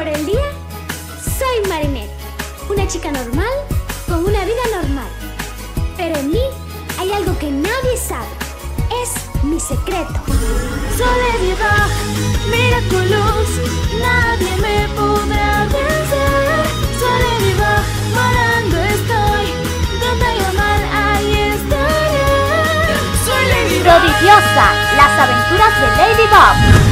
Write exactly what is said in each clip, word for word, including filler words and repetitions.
Por el día, soy Marinette, una chica normal con una vida normal. Pero en mí hay algo que nadie sabe. Es mi secreto. Soledad, miraculous, nadie me podrá vencer. Soledad, volando estoy, donde llamar, ahí estaré. Soy Ladybug. Prodigiosa, las aventuras de Ladybug.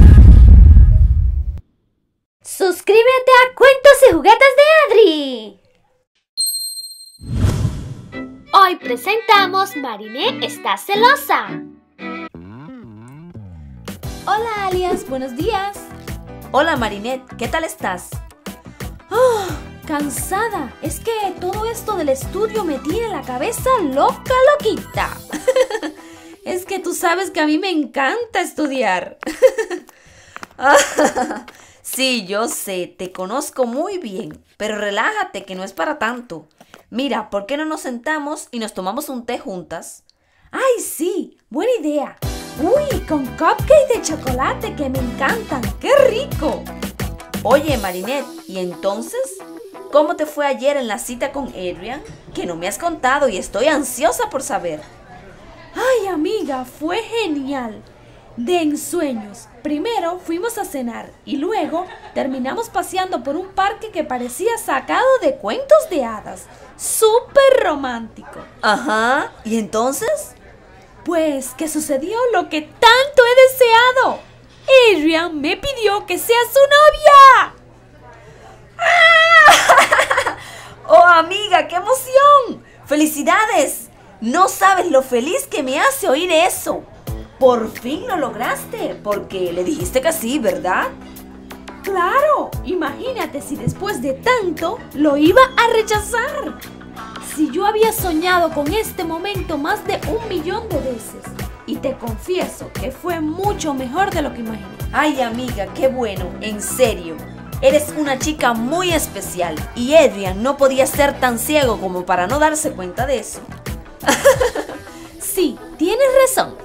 Suscríbete a Cuentos y Juguetes de Adri. Hoy presentamos Marinette está celosa. Hola Alias, buenos días. Hola Marinette, ¿qué tal estás? Oh, cansada. Es que todo esto del estudio me tiene la cabeza loca, loquita. Es que tú sabes que a mí me encanta estudiar. Sí, yo sé, te conozco muy bien, pero relájate que no es para tanto. Mira, ¿por qué no nos sentamos y nos tomamos un té juntas? ¡Ay, sí! ¡Buena idea! ¡Uy, con cupcakes de chocolate que me encantan! ¡Qué rico! Oye, Marinette, ¿y entonces? ¿Cómo te fue ayer en la cita con Adrian? Que no me has contado y estoy ansiosa por saber. ¡Ay, amiga! Fue genial. De ensueños. Primero fuimos a cenar y luego terminamos paseando por un parque que parecía sacado de cuentos de hadas. ¡Súper romántico! Ajá, ¿y entonces? Pues que sucedió lo que tanto he deseado. Adrian me pidió que sea su novia. ¡Ah! ¡Oh, amiga, qué emoción! ¡Felicidades! No sabes lo feliz que me hace oír eso. Por fin lo lograste, porque le dijiste que sí, ¿verdad? ¡Claro! Imagínate si después de tanto lo iba a rechazar. Si yo había soñado con este momento más de un millón de veces. Y te confieso que fue mucho mejor de lo que imaginé. Ay, amiga, qué bueno, en serio. Eres una chica muy especial y Adrian no podía ser tan ciego como para no darse cuenta de eso. Sí, tienes razón.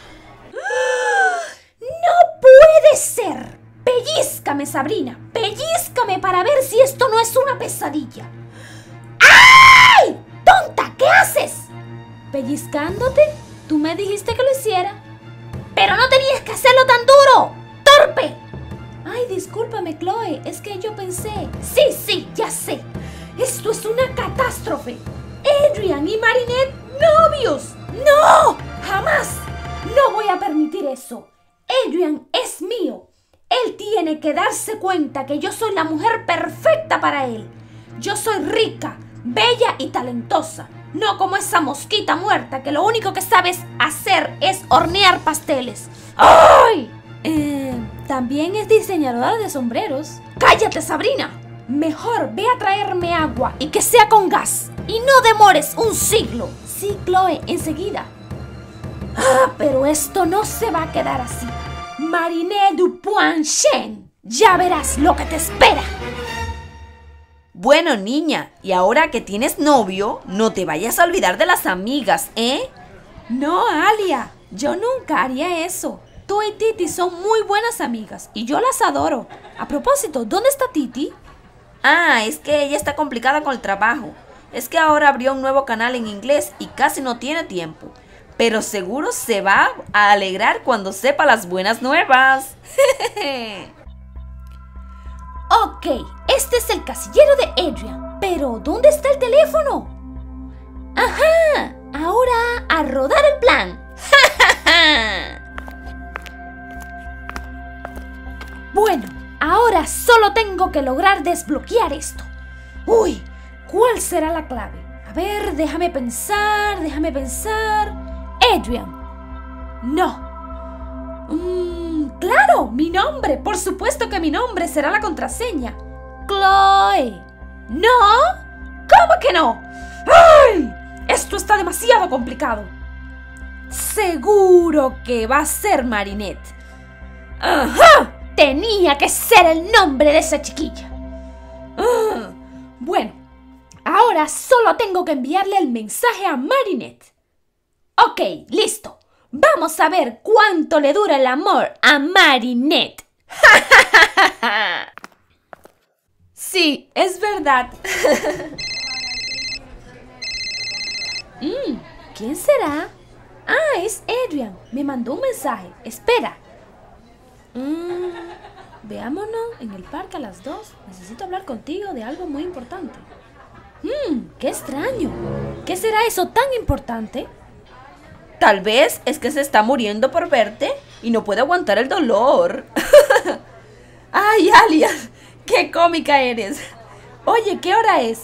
¡No puede ser! ¡Pellízcame, Sabrina! ¡Pellízcame para ver si esto no es una pesadilla! ¡Ay! ¡Tonta! ¿Qué haces? ¿Pellizcándote? Tú me dijiste que lo hiciera. ¡Pero no tenías que hacerlo tan duro! ¡Torpe! Ay, discúlpame, Chloe. Es que yo pensé... Sí, sí, ya sé. Esto es una catástrofe. Adrian y Marinette, novios. ¡No! ¡Jamás! No voy a permitir eso. Adrian es mío. Él tiene que darse cuenta que yo soy la mujer perfecta para él. Yo soy rica, bella y talentosa. No como esa mosquita muerta que lo único que sabes hacer es hornear pasteles. ¡Ay! Eh, también es diseñadora de sombreros. ¡Cállate, Sabrina! Mejor ve a traerme agua y que sea con gas. Y no demores un siglo. Sí, Chloe, enseguida. Ah, pero esto no se va a quedar así. Marinette Dupoinchen, ya verás lo que te espera. Bueno, niña, y ahora que tienes novio, no te vayas a olvidar de las amigas, ¿eh? No, Alia, yo nunca haría eso. Tú y Titi son muy buenas amigas y yo las adoro. A propósito, ¿dónde está Titi? Ah, es que ella está complicada con el trabajo. Es que ahora abrió un nuevo canal en inglés y casi no tiene tiempo. Pero seguro se va a alegrar cuando sepa las buenas nuevas. Ok, este es el casillero de Adrian. Pero, ¿dónde está el teléfono? ¡Ajá! Ahora a rodar el plan. Bueno, ahora solo tengo que lograr desbloquear esto. Uy, ¿cuál será la clave? A ver, déjame pensar, déjame pensar... Adrian. No. Mm, claro, mi nombre. Por supuesto que mi nombre será la contraseña. Chloe. ¿No? ¿Cómo que no? ¡Ay! Esto está demasiado complicado. Seguro que va a ser Marinette. ¡Ajá! Tenía que ser el nombre de esa chiquilla. Ah, bueno, ahora solo tengo que enviarle el mensaje a Marinette. Ok, listo. Vamos a ver cuánto le dura el amor a Marinette. es verdad. mm, ¿Quién será? Ah, es Adrian. Me mandó un mensaje. Espera. Mm, veámonos en el parque a las dos. Necesito hablar contigo de algo muy importante. Mmm, qué extraño. ¿Qué será eso tan importante? Tal vez es que se está muriendo por verte y no puede aguantar el dolor. Ay, Alias, qué cómica eres. Oye, ¿qué hora es?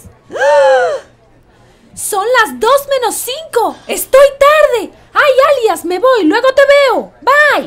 Son las dos menos cinco. Estoy tarde. Ay, Alias, me voy. Luego te veo. Bye.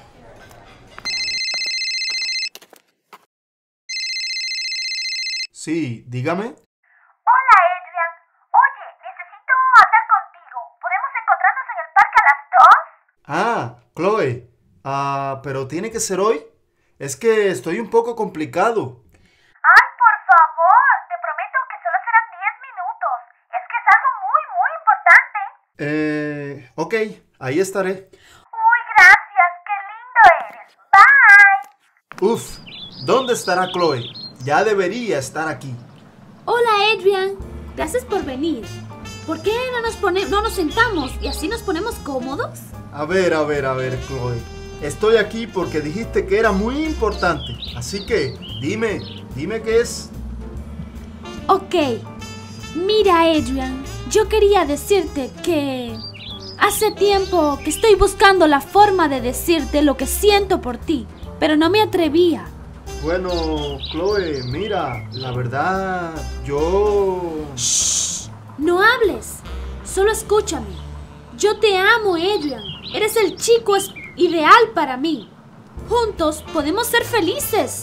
Sí, dígame. Hola, Adrian. Oye, necesito hablar contigo. ¿Podemos encontrarnos en el parque a las dos? Ah, Chloe. Ah, pero tiene que ser hoy. Es que estoy un poco complicado. Ay, por favor. Te prometo que solo serán diez minutos. Es que es algo muy, muy importante. Eh, ok, ahí estaré. Uy, gracias. Qué lindo eres. Bye. Uf, ¿dónde estará Chloe? Ya debería estar aquí. Hola, Adrian. Gracias por venir. ¿Por qué no nos, pone, no nos sentamos y así nos ponemos cómodos? A ver, a ver, a ver, Chloe. Estoy aquí porque dijiste que era muy importante. Así que, dime, dime qué es. Ok. Mira, Adrian. Yo quería decirte que... hace tiempo que estoy buscando la forma de decirte lo que siento por ti, pero no me atrevía. Bueno, Chloe, mira, la verdad, yo... Shh, no hables, solo escúchame. Yo te amo, Adrian. Eres el chico es- ideal para mí. Juntos podemos ser felices.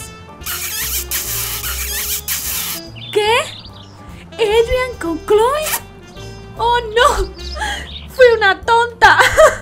¿Qué? ¿Adrian con Chloe? ¡Oh, no! ¡Fui una tonta!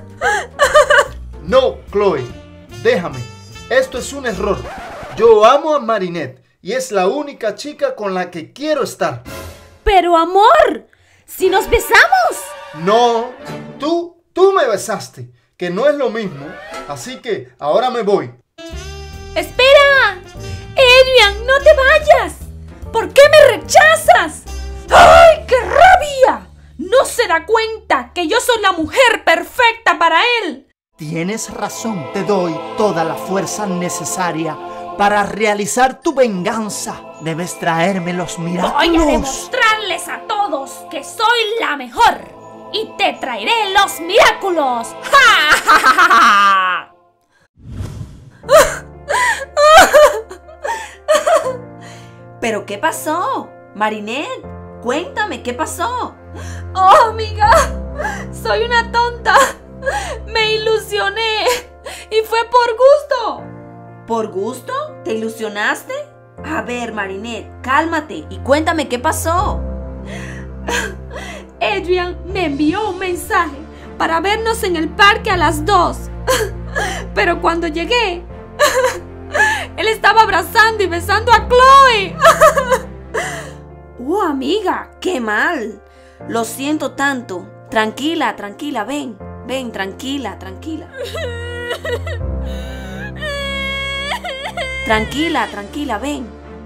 No, Chloe, déjame. Esto es un error. Yo amo a Marinette y es la única chica con la que quiero estar. ¡Pero, amor! ¡Si nos besamos! No, tú, tú me besaste, que no es lo mismo. Así que ahora me voy. ¡Espera! ¡Adrian, no te vayas! ¿Por qué me rechazas? ¡Ay, qué rabia! No se da cuenta que yo soy la mujer perfecta para él. Tienes razón, te doy toda la fuerza necesaria para realizar tu venganza. Debes traerme los Voy a milagros. demostrarles a todos que soy la mejor y te traeré los milagros. ¡Ja, ja, ja, ja, ja! ¿Pero qué pasó? Marinette, cuéntame, ¿qué pasó? Oh, amiga, soy una tonta. Me ilusioné y fue por gusto. ¿Por gusto? ¿Te ilusionaste? A ver, Marinette, cálmate y cuéntame qué pasó. Adrian me envió un mensaje para vernos en el parque a las dos. Pero cuando llegué, él estaba abrazando y besando a Chloe. ¡Oh, amiga! ¡Qué mal! Lo siento tanto. Tranquila, tranquila, ven. Ven, tranquila, tranquila. Tranquila, tranquila, ven.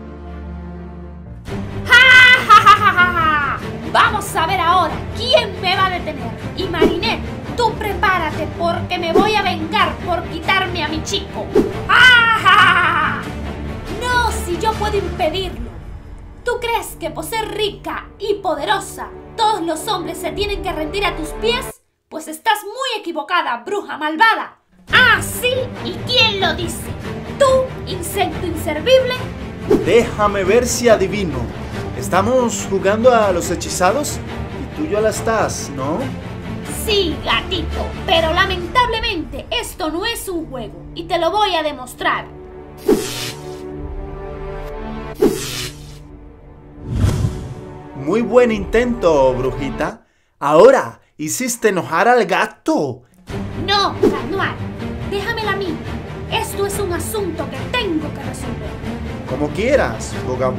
¡Ja, ja, ja, ja, ja! Vamos a ver ahora quién me va a detener. Y Marinette, tú prepárate porque me voy a vengar por quitarme a mi chico. ¡Ja, ja, ja! No, si yo puedo impedirlo. ¿Tú crees que por ser rica y poderosa todos los hombres se tienen que rendir a tus pies? Pues estás muy equivocada, bruja malvada. Ah, sí, ¿y quién lo dice? ¿Tú, insecto inservible? Déjame ver si adivino. ¿Estamos jugando a los hechizados? Y tú ya la estás, ¿no? Sí, gatito, pero lamentablemente esto no es un juego y te lo voy a demostrar. Muy buen intento, brujita. Ahora, hiciste enojar al gato. No, Carnoal, déjamela a mí. Esto es un asunto que tengo que resolver. Como quieras, Bogaboo.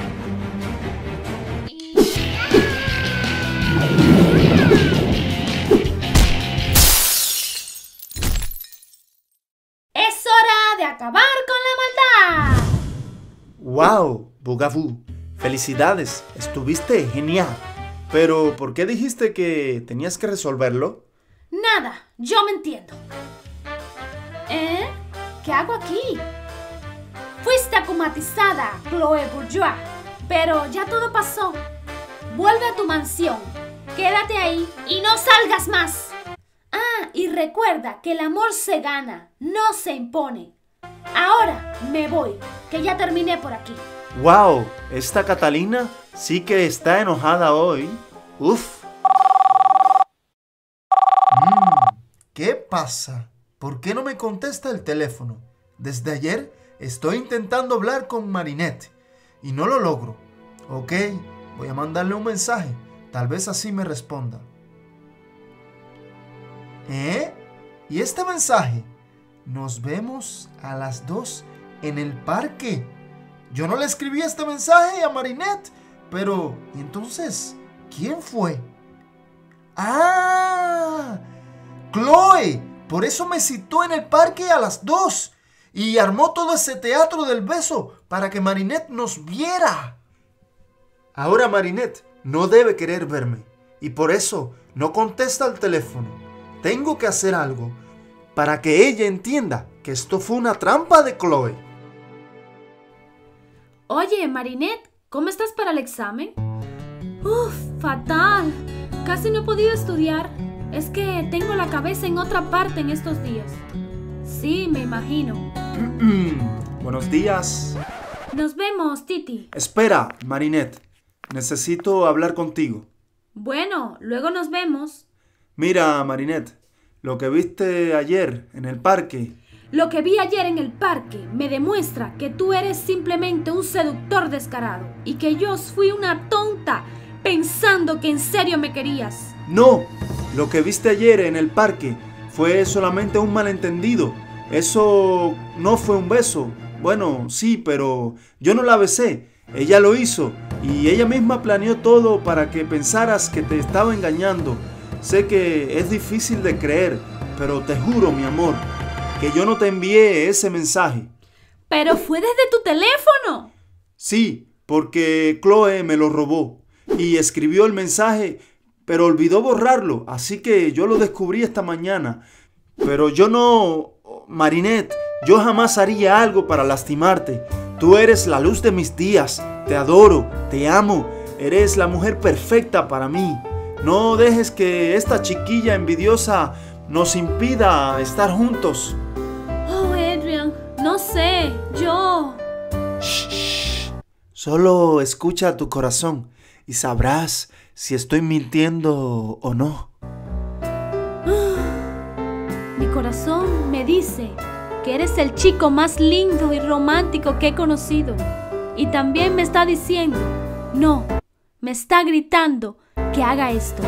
Es hora de acabar con la maldad. ¡Wow, Bogaboo! Felicidades, estuviste genial. Pero, ¿por qué dijiste que tenías que resolverlo? Nada, yo me entiendo. ¿Eh? ¿Qué hago aquí? Fuiste acumatizada, Chloe Bourgeois, pero ya todo pasó. Vuelve a tu mansión, quédate ahí y no salgas más. Ah, y recuerda que el amor se gana, no se impone. Ahora me voy, que ya terminé por aquí. ¡Wow! Esta Catalina sí que está enojada hoy. ¡Uf! Mm, ¿qué pasa? ¿Por qué no me contesta el teléfono? Desde ayer estoy intentando hablar con Marinette y no lo logro. Ok, voy a mandarle un mensaje. Tal vez así me responda. ¿Eh? ¿Y este mensaje? Nos vemos a las dos en el parque. Yo no le escribí este mensaje a Marinette. Pero, ¿y entonces quién fue? ¡Ah! ¡Chloe! Por eso me citó en el parque a las dos. Y armó todo ese teatro del beso para que Marinette nos viera. Ahora Marinette no debe querer verme. Y por eso no contesta el teléfono. Tengo que hacer algo para que ella entienda que esto fue una trampa de Chloe. Oye, Marinette, ¿cómo estás para el examen? Uf, fatal. Casi no he podido estudiar. Es que tengo la cabeza en otra parte en estos días. Sí, me imagino. Buenos días. Nos vemos, Titi. Espera, Marinette. Necesito hablar contigo. Bueno, luego nos vemos. Mira, Marinette, lo que viste ayer en el parque. Lo que vi ayer en el parque me demuestra que tú eres simplemente un seductor descarado y que yo fui una tonta pensando que en serio me querías. No, lo que viste ayer en el parque fue solamente un malentendido. Eso no fue un beso. Bueno, sí, pero yo no la besé. Ella lo hizo y ella misma planeó todo para que pensaras que te estaba engañando. Sé que es difícil de creer, pero te juro, mi amor, que yo no te envié ese mensaje. ¡Pero fue desde tu teléfono! Sí, porque Chloe me lo robó y escribió el mensaje, pero olvidó borrarlo, así que yo lo descubrí esta mañana. Pero yo no... Marinette, yo jamás haría algo para lastimarte. Tú eres la luz de mis días, te adoro, te amo, eres la mujer perfecta para mí. No dejes que esta chiquilla envidiosa nos impida estar juntos. Oh, Adrian, no sé, yo... Shh, shh. Solo escucha tu corazón y sabrás si estoy mintiendo o no. Mi corazón me dice que eres el chico más lindo y romántico que he conocido. Y también me está diciendo, no, me está gritando que haga esto.